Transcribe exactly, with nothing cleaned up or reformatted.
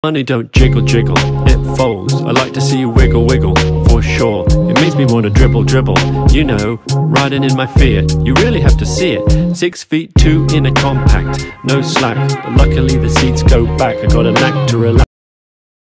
Money don't jiggle jiggle, it folds. I like to see you wiggle wiggle, for sure. It makes me want to dribble dribble, you know, riding in my Fiat. You really have to see it. Six feet two in a compact, no slack, but luckily the seats go back. I got a knack to relax.